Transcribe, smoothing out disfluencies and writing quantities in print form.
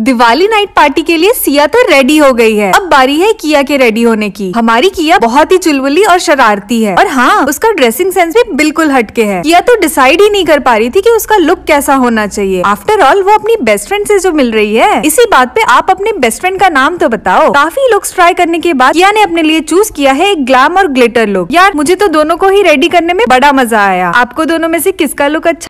Diwali night party के लिए सिया तो रेडी हो गई है। अब बारी है किया के रेडी होने की। हमारी किया बहुत ही चुलबुली और शरारती है और हाँ, उसका ड्रेसिंग सेंस भी बिल्कुल हटके है। किया तो डिसाइड ही नहीं कर पा रही थी कि उसका लुक कैसा होना चाहिए। आफ्टर ऑल वो अपनी बेस्ट फ्रेंड से जो मिल रही है। इसी बात पे आप अपने बेस्ट फ्रेंड का नाम तो बताओ। काफी लुक्स ट्राई करने के बाद किया ने अपने लिए चूज किया है एक ग्लैम और ग्लिटर लुक। यार मुझे तो दोनों को ही रेडी करने में बड़ा मजा आया। आपको दोनों में से किसका लुक अच्छा